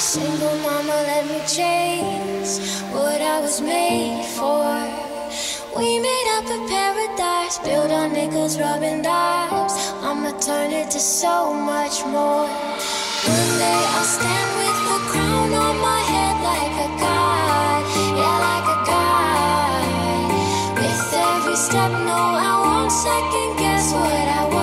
Single mama, let me chase what I was made for. We made up a paradise, built on nickels, rubbing dimes. I'ma turn it to so much more. One day I'll stand with the crown on my head like a god, yeah, like a god. With every step, no, I won't second guess what I want.